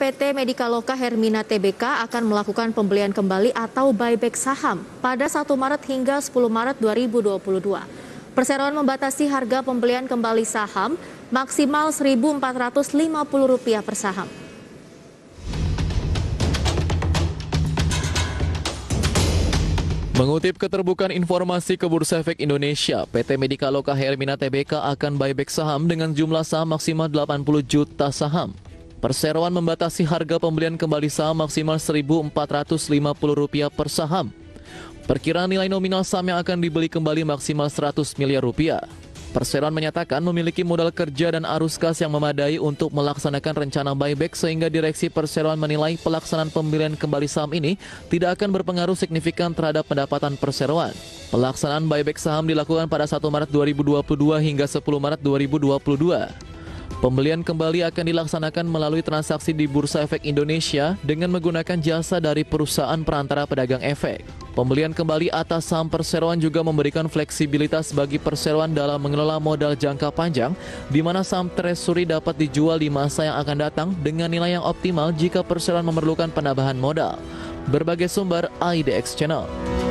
PT Medikaloka Hermina Tbk akan melakukan pembelian kembali atau buyback saham pada 1 Maret hingga 10 Maret 2022. Perseroan membatasi harga pembelian kembali saham maksimal Rp1.450 per saham. Mengutip keterbukaan informasi ke Bursa Efek Indonesia, PT Medikaloka Hermina Tbk akan buyback saham dengan jumlah saham maksimal 80 juta saham. Perseroan membatasi harga pembelian kembali saham maksimal Rp1.450 per saham. Perkiraan nilai nominal saham yang akan dibeli kembali maksimal Rp100 miliar. Perseroan menyatakan memiliki modal kerja dan arus kas yang memadai untuk melaksanakan rencana buyback sehingga direksi Perseroan menilai pelaksanaan pembelian kembali saham ini tidak akan berpengaruh signifikan terhadap pendapatan Perseroan. Pelaksanaan buyback saham dilakukan pada 1 Maret 2022 hingga 10 Maret 2022. Pembelian kembali akan dilaksanakan melalui transaksi di Bursa Efek Indonesia dengan menggunakan jasa dari perusahaan perantara pedagang efek. Pembelian kembali atas saham Perseroan juga memberikan fleksibilitas bagi Perseroan dalam mengelola modal jangka panjang, di mana saham treasury dapat dijual di masa yang akan datang dengan nilai yang optimal jika Perseroan memerlukan penambahan modal. Berbagai sumber IDX Channel.